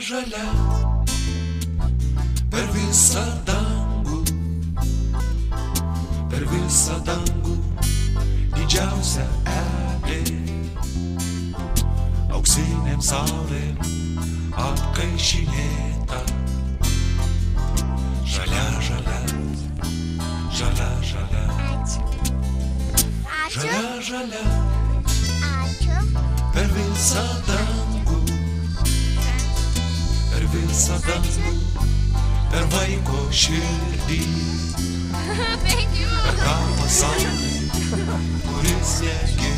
žalia per visą dangų, per visą dangų didžiausia eglė, auksinėm saulėm apkaišinėta. Žalia, žalia, žalia, žalia, žalia, žalia per visą dangų, per visą dangų, per vaiko širdį, per tą pasaulį, kuris negirdi.